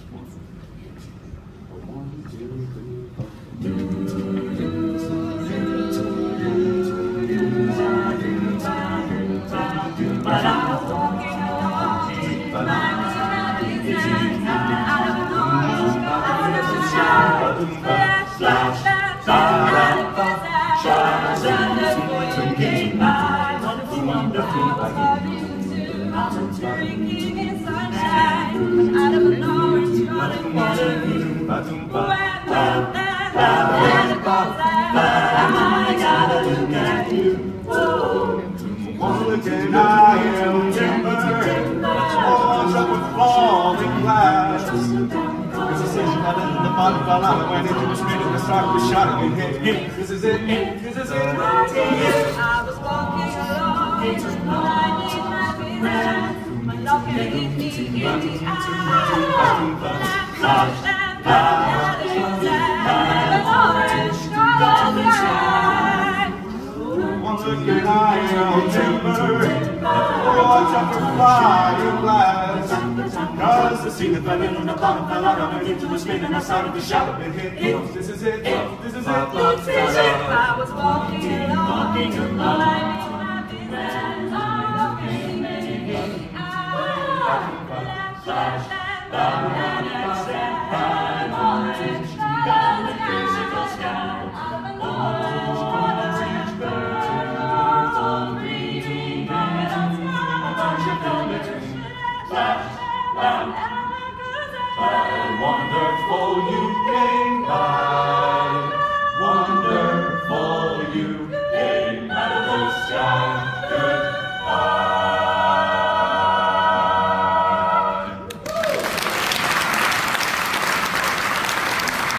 Drinking in sunshine, out of an orange, you're the water. I gotta look at you. One look and I am timber, all up with falling glass. There's a station that in the bottom fell out and went into a street and started with shot and hit. This is it, this is it. I was walking along, I need happiness. My love can hit me in the eye. One look and I am timber, watch out for flying glass. Cause the scene that fell in on the bottom fell out, I went into a spin and I started to shout and hit. This is it, this is it. I was walking along, I need happiness. My love can hit me in the eye. Flash, wonderful you